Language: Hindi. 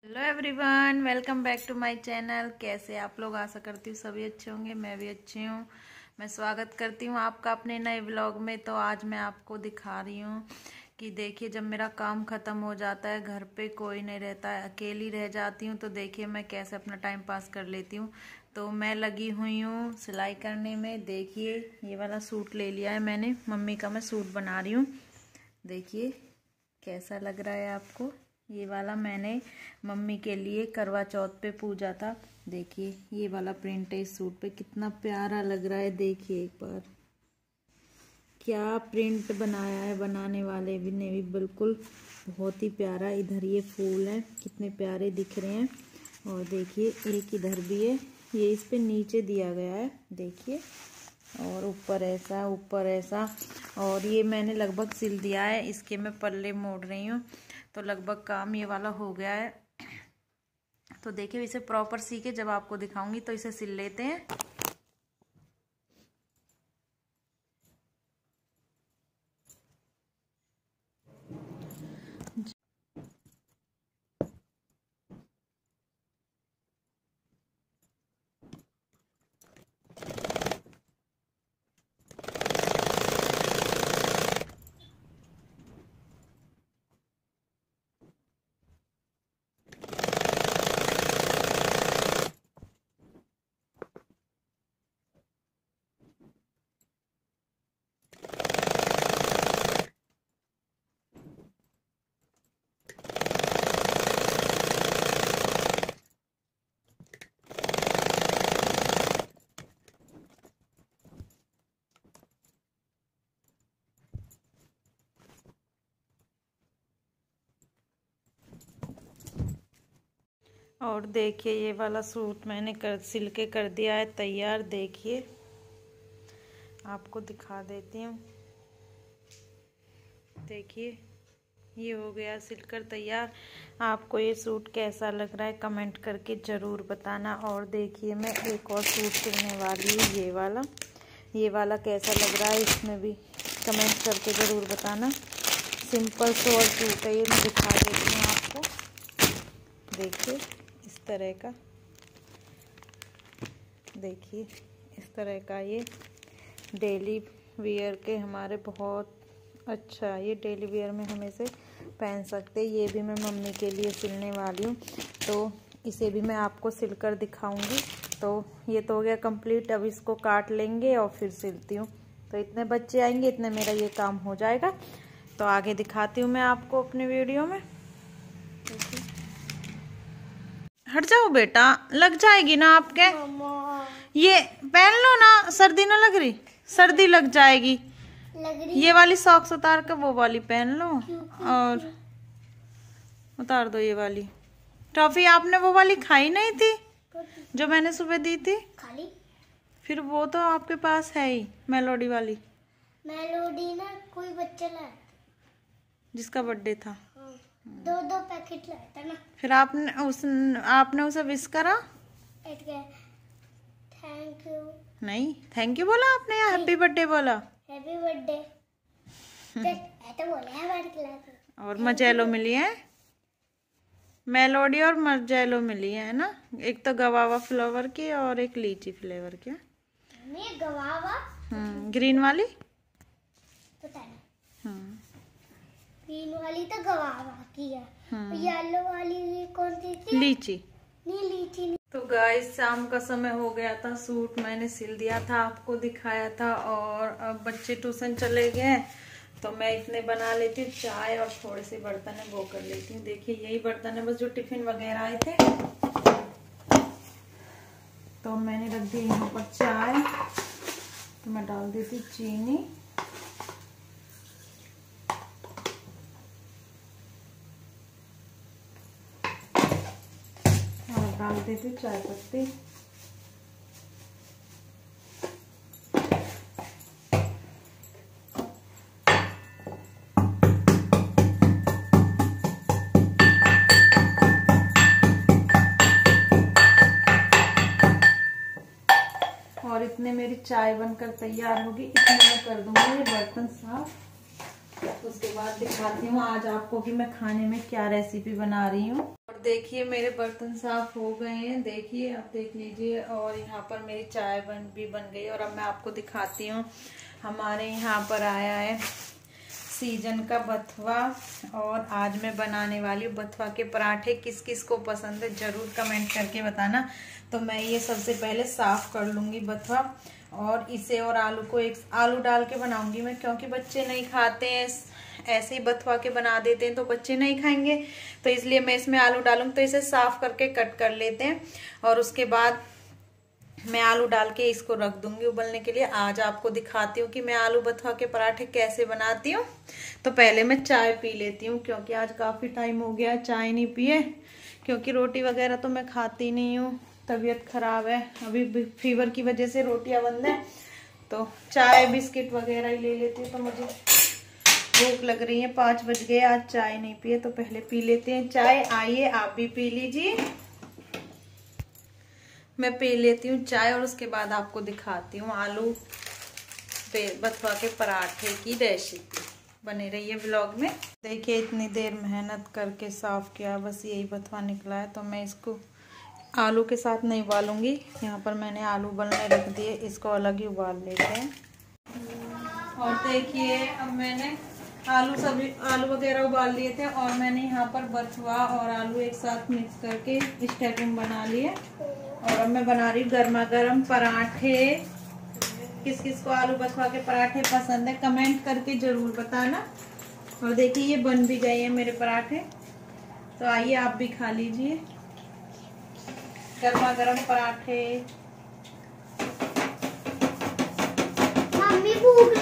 Hello everyone, welcome back to my channel. कैसे आप लोग? आशा करती हूँ सभी अच्छे होंगे। मैं भी अच्छी हूँ। मैं स्वागत करती हूँ आपका अपने नए व्लॉग में। तो आज मैं आपको दिखा रही हूँ कि देखिए, जब मेरा काम ख़त्म हो जाता है, घर पे कोई नहीं रहता है, अकेली रह जाती हूँ, तो देखिए मैं कैसे अपना टाइम पास कर लेती हूँ। तो मैं लगी हुई हूँ सिलाई करने में। देखिए, ये वाला सूट ले लिया है मैंने, मम्मी का मैं सूट बना रही हूँ। देखिए कैसा लग रहा है आपको। ये वाला मैंने मम्मी के लिए करवा चौथ पे पूजा था। देखिए ये वाला प्रिंट है इस सूट पे, कितना प्यारा लग रहा है। देखिए एक बार क्या प्रिंट बनाया है बनाने वाले भी ने भी, बिल्कुल बहुत ही प्यारा। इधर ये फूल है, कितने प्यारे दिख रहे हैं। और देखिए एक इधर भी है, ये इस पे नीचे दिया गया है देखिए, और ऊपर ऐसा ऊपर ऐसा। और ये मैंने लगभग सिल दिया है, इसके मैं पल्ले मोड़ रही हूँ, तो लगभग काम ये वाला हो गया है। तो देखिए इसे प्रॉपर सी के जब आपको दिखाऊंगी तो इसे सिल लेते हैं। और देखिए ये वाला सूट मैंने सिल के कर दिया है तैयार। देखिए आपको दिखा देती हूँ। देखिए ये हो गया सिलकर तैयार। आपको ये सूट कैसा लग रहा है कमेंट करके ज़रूर बताना। और देखिए मैं एक और सूट सिलने वाली हूँ, ये वाला कैसा लग रहा है इसमें भी कमेंट करके ज़रूर बताना। सिंपल सोवर सूट है ये, मैं दिखा देती हूँ आपको। देखिए इस तरह का, देखिए इस तरह का ये डेली वियर के हमारे बहुत अच्छा, ये डेली वियर में हम इसे पहन सकते हैं। ये भी मैं मम्मी के लिए सिलने वाली हूँ, तो इसे भी मैं आपको सिलकर दिखाऊंगी। तो ये तो हो गया कंप्लीट, अब इसको काट लेंगे और फिर सिलती हूँ। तो इतने बच्चे आएंगे, इतने मेरा ये काम हो जाएगा। तो आगे दिखाती हूँ मैं आपको अपने वीडियो में। हट जाओ बेटा, लग जाएगी ना आपके। ये पहन लो ना, सर्दी ना लग रही? सर्दी लग जाएगी। ये वाली सॉक्स उतार कर वो वाली पहन लो, और उतार दो ये वाली। टॉफी आपने वो वाली खाई नहीं थी जो मैंने सुबह दी थी? खाली? फिर वो तो आपके पास है ही, मेलोडी वाली। मेलोडी ना कोई बच्चा लाया जिसका बर्थडे था। हाँ, दो पैकेट लाया था ना। फिर आपने उसे विश करा? थैंक यू नहीं, थैंक यू बोला आपने या हैप्पी बर्थडे बोला? हैप्पी बर्थडे तो बोले हमारी क्लास। और मजेलो मिली है, मेलोडी और मजेलो मिली है ना। एक तो गवावा फ्लेवर की और एक लीची फ्लेवर की। मैं गवावा ग्रीन वाली पता नहीं। ग्रीन वाली तो गवावा की है। येलो वाली ये कौन सी थी? लीची। नहीं लीची नहीं। तो गाइस शाम का समय हो गया था, सूट मैंने सिल दिया था, आपको दिखाया था। और अब बच्चे ट्यूशन चले गए, तो मैं इतने बना लेती हूँ चाय, और थोड़े से बर्तन है वो कर लेती हूँ। देखिए यही बर्तन है बस जो टिफिन वगैरह आए थे। तो मैंने रख दी यहाँ पर चाय, तो मैं डाल देती चीनी, और डाल देती चाय पत्ती। और इतने मेरी चाय बनकर तैयार होगी, इतने मैं कर दूंगी ये बर्तन साफ। उसके बाद दिखाती हूँ आज आपको कि मैं खाने में क्या रेसिपी बना रही हूँ। और देखिए मेरे बर्तन साफ हो गए हैं, देखिए आप देख लीजिए। और यहाँ पर मेरी चाय बन गई। और अब मैं आपको दिखाती हूँ हमारे यहाँ पर आया है सीजन का बथुआ। और आज मैं बनाने वाली हूँ बथुआ के पराठे। किस किस को पसंद है जरूर कमेंट करके बताना। तो मैं ये सबसे पहले साफ कर लूँगी बथुआ, और इसे और आलू को एक आलू डाल के बनाऊंगी मैं, क्योंकि बच्चे नहीं खाते हैं, ऐसे ही बथुआ के बना देते हैं तो बच्चे नहीं खाएंगे, तो इसलिए मैं इसमें आलू डालूंगी। तो इसे साफ करके कट कर लेते हैं और उसके बाद मैं आलू डाल के इसको रख दूंगी उबलने के लिए। आज आपको दिखाती हूँ कि मैं आलू बथुआ के पराठे कैसे बनाती हूँ। तो पहले मैं चाय पी लेती हूँ, क्योंकि आज काफी टाइम हो गया चाय नहीं पिए, क्योंकि रोटी वगैरह तो मैं खाती नहीं हूँ, तबीयत खराब है, अभी फीवर की वजह से रोटियां बंद है। तो चाय बिस्किट वगैरह ही ले लेती हूँ। तो मुझे भूख लग रही है, 5 बज गए, आज चाय नहीं पिए तो पहले पी लेते हैं चाय। आइए आप भी पी लीजिए, मैं पी लेती हूँ चाय और उसके बाद आपको दिखाती हूँ आलू बथुआ के पराठे की रेसिपी। बने रहिए व्लॉग में। देखिए इतनी देर मेहनत करके साफ किया, बस यही बथुआ निकला है। तो मैं इसको आलू के साथ नहीं उबालूंगी, यहाँ पर मैंने आलू उबलने रख दिए, इसको अलग ही उबाल लेते हैं। और देखिए अब मैंने आलू वगैरह उबाल लिए थे, और मैंने यहाँ पर बथुआ और आलू एक साथ मिक्स करके स्टफिंग बना लिए। और अब मैं बना रही हूँ गर्मा गर्म पराठे। किस किस को आलू बथुआ के पराठे पसंद है कमेंट करके जरूर बताना। और देखिए ये बन भी गए हैं मेरे पराठे, तो आइए आप भी खा लीजिए गर्मा गर्म पराठे। मम्मी भूख